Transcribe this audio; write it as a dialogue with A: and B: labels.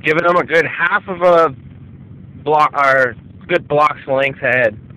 A: giving them a good half of a block, or good block's length ahead.